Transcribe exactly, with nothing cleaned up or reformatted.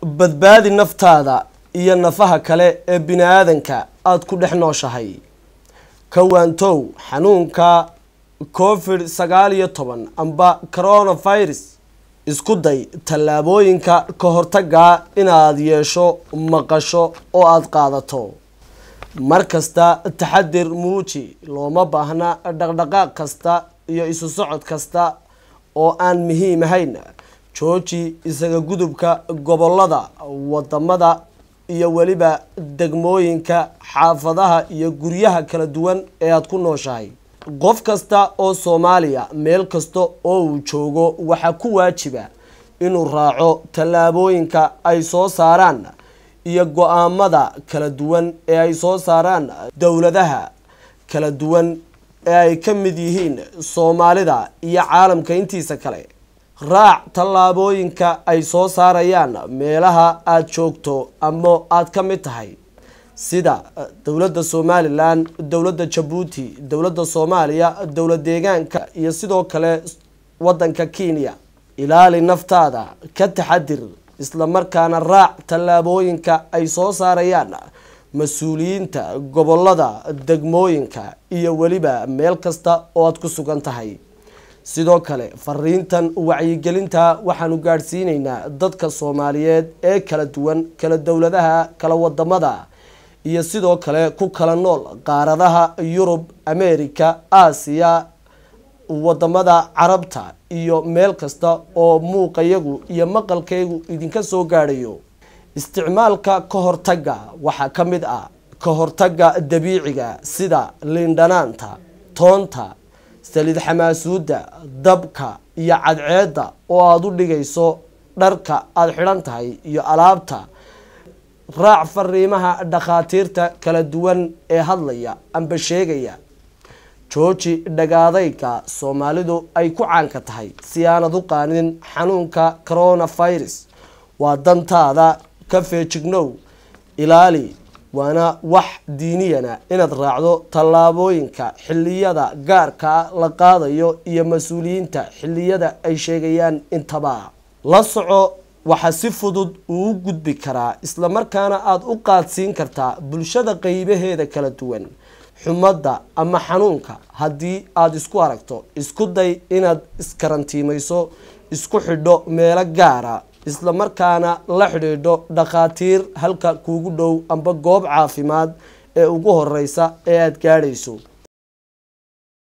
badbaadi naftaada iyo nafaha kale ee bini'aadanka aad ku dhex nooshahay. Ka waantow xanuunka covid sagaal iyo toban amba coronavirus. Isku day tallaabooyinka ka hortagga inaad yeesho maqasho oo aad qaadato. Markasta taxadir muuji, looma baahna dhaqdhaqaaq kasta iyo isu socod kasta oo aan muhiim ahayn. Jooji isaga gudubka gobolada, wadamada iyo waliba degmooyinka, xaafadaha iyo guryaha kala duwan ee aad ku nooshahay. Qof kasta oo Soomaaliya meel kasta oo uu joogo waxa ku waajiba inuu raaco tallaabooyinka ay soo saaraan iyo go'aamada kala duwan ee ay soo saaraan dawladaha kala duwan ee ay ka mid yihiin Soomaalida iyo caalamka intiisa kale. Raac tallaabooyinka ay soo saarayaan meelaha aad joogto ama aad ka mid tahay, sida dawladda Somaliland, dawladda Djibouti, dawladda Soomaaliya, dawlad deegaanka iyo sidoo kale wadanka Kenya. Ilaali naftaada, ka taxadir, isla markaana raac tallaabooyinka ay soo saarayaan mas'uuliyiinta gobolada, degmooyinka iyo waliba meel kasta oo aad ku sugan tahay. Sidoo kale fariintan wacyigelinta waxaanu gaarsiinaynaa dadka Soomaaliyeed ee kala duwan, kala dawladaha, kala wadamada iyo sidoo kale ku kala nool qaaradaha Yurub, Ameerika, Aasiya, wadamada Carabta iyo meel kasta oo muuqayagu iyo maqalkaygu idinka soo gaarayo. Isticmaalka ka hortagga waxa ka mid ah ka hortagga dabiiciga sida liindhanaanta, toonta, saliid xamaasuudda, dabka iyo cadceedda oo aad u dhigayso dharka aad xidhan tahay iyo alaabta. Raac fariimaha dhakhaatiirta kala duwan ee hadlaya amba sheegaya. Jooji dhagaadayga Soomaalidu ay ku caanka tahay si aanad u qaanin xanuunka coronavirus. Waa dantaada, ka feejignow, ilaali, waana wax diiniyana inaad raacdo tallaabooyinka xilliyada gaarka la qaadayo iyo mas'uuliyiinta xilliyada ay sheegayaan intaba. La soco waxa si fudud uu gudbi karaa isla markaana aad u qaadsiin kartaa bulshada qaybaheeda kala duwan xumada ama xanuunka. Haddii aad isku aragto, isku day inaad iskarantiimayso, isku xidho meelo gaara, isla markaana la xidhiidho dhakhaatiir halka kuugu dhow amba goob caafimaad ee ugu horeysa ee aad gaadhayso.